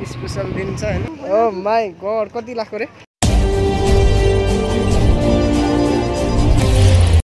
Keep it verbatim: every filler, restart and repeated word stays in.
special दिन छ हैन ओ माई गॉड कति लाखको रे